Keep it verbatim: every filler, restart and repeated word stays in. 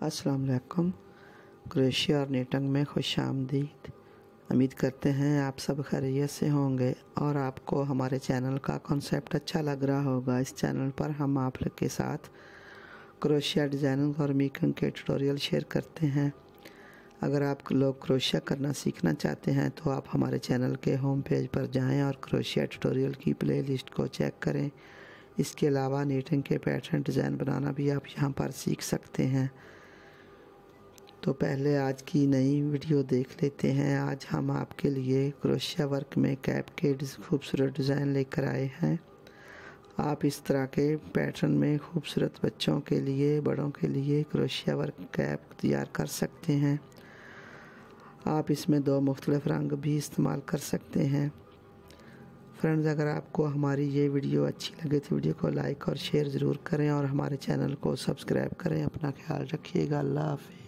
अस्सलाम वालेकुम। क्रोशिया और नेटंग में खुश आमदीद। उम्मीद करते हैं आप सब खैरियत से होंगे और आपको हमारे चैनल का कॉन्सेप्ट अच्छा लग रहा होगा। इस चैनल पर हम आप लोग के साथ क्रोशिया डिज़ाइनिंग और मेकिंग के ट्यूटोरियल शेयर करते हैं। अगर आप लोग क्रोशिया करना सीखना चाहते हैं तो आप हमारे चैनल के होम पेज पर जाएं और क्रोशिया ट्यूटोरियल की प्लेलिस्ट को चेक करें। इसके अलावा नीटिंग के पैटर्न डिज़ाइन बनाना भी आप यहां पर सीख सकते हैं। तो पहले आज की नई वीडियो देख लेते हैं। आज हम आपके लिए क्रोशिया वर्क में कैप के खूबसूरत डिज़ाइन लेकर आए हैं। आप इस तरह के पैटर्न में खूबसूरत बच्चों के लिए, बड़ों के लिए क्रोशिया वर्क कैप तैयार कर सकते हैं। आप इसमें दो मुख्तलिफ रंग भी इस्तेमाल कर सकते हैं। फ्रेंड्स, अगर आपको हमारी ये वीडियो अच्छी लगे तो वीडियो को लाइक और शेयर ज़रूर करें और हमारे चैनल को सब्सक्राइब करें। अपना ख्याल रखिएगा। अल्लाह हाफ़िज़।